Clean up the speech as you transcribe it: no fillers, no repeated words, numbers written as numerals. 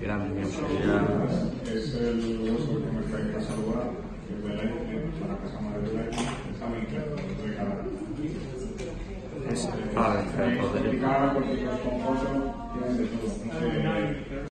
grande, mi amor. Es el uso que me trae a saludar, que es de ley, para que se me dé ley, examen que regalar. Es para el trato de Porque los concursos tienen de todo.